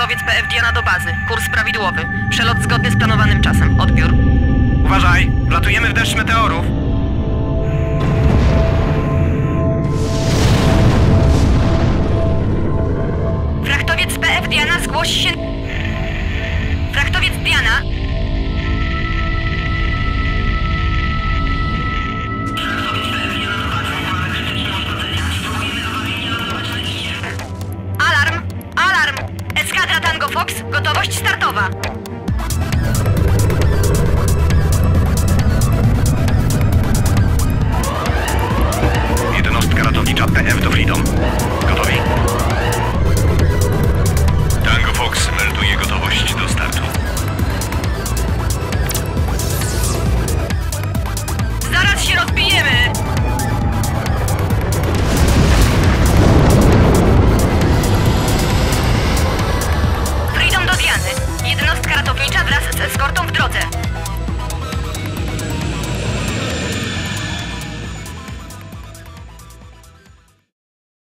Fraktowiec PF Diana do bazy. Kurs prawidłowy. Przelot zgodny z planowanym czasem. Odbiór. Uważaj, wlatujemy w deszcz meteorów. Fraktowiec PF Diana, zgłoś się... Fraktowiec Diana. Alarm! Alarm! Eskadra Tango Fox, gotowość startowa. Jednostka ratownicza PF do Freedom. Gotowi? Tango Fox melduje gotowość do startu. Zaraz się rozbijemy! Freedom do Diany. Jednostka ratownicza wraz z eskortą w drodze.